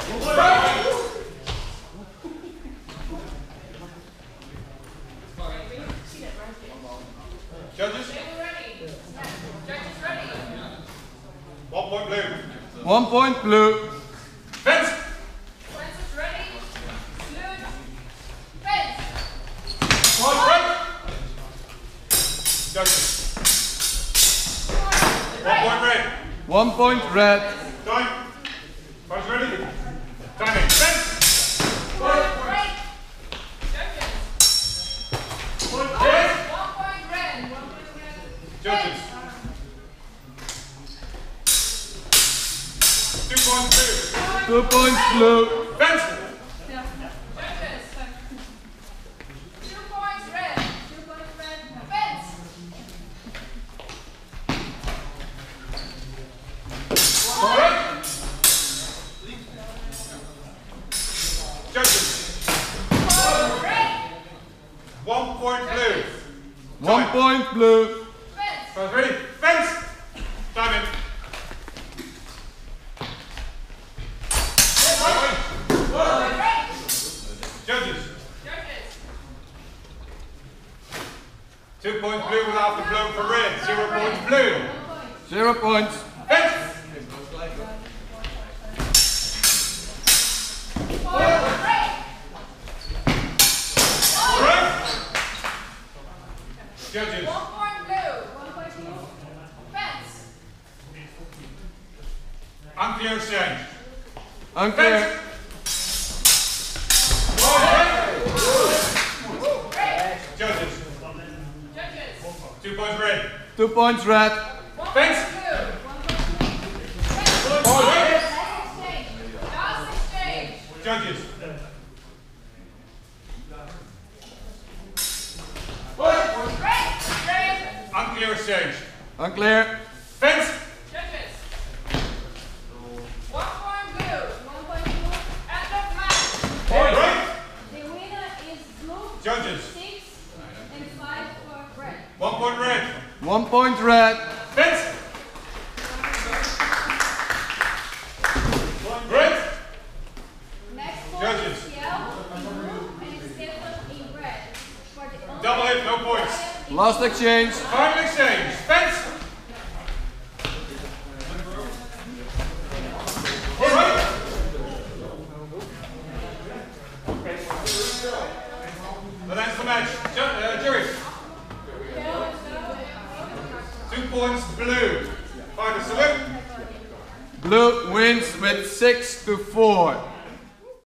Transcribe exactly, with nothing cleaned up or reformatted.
Judges? Judges ready? One point blue. One point blue. Fence! Fence is ready. Salute. Fence. Point red. Judges. One point red. One point red. Time. Points ready. Timing. Fence! Point red. Judges. Point red. One point red. One point red. Judges. Two points blue. Two points blue. Fence! Judges. Two points red. Two points red. Fence. Point red. Judges. Point red. One point blue. One point blue. Fence. Points ready. Fence! Timing. Point red. Judges. Judges. Two points blue without the blow for red. Zero points blue. One point. Zero points. Fence! Point red. Red! Judges. One point blue. One point blue. Fence. Unclear exchange. Unclear. Fence! Point red! Red. Judges. Judges. Two points red. Two points red. One Fence. point blue. One point blue. Fence. Point red. Last exchange. Last exchange. Judges. Red. Red. Unclear exchange. Unclear. Fence! Judges. One point blue. One point blue. End of match. Point red! The winner is blue. Judges. Six and five for red. One point red. One point red. Fence! Red! Next point Judges. is yellow in blue and Stefan in red. For the Double hit, no points. Last exchange. Final exchange. Fence! Point red! That ends the match. Ju uh, jury. Two points blue. Final salute. Blue wins with six to four.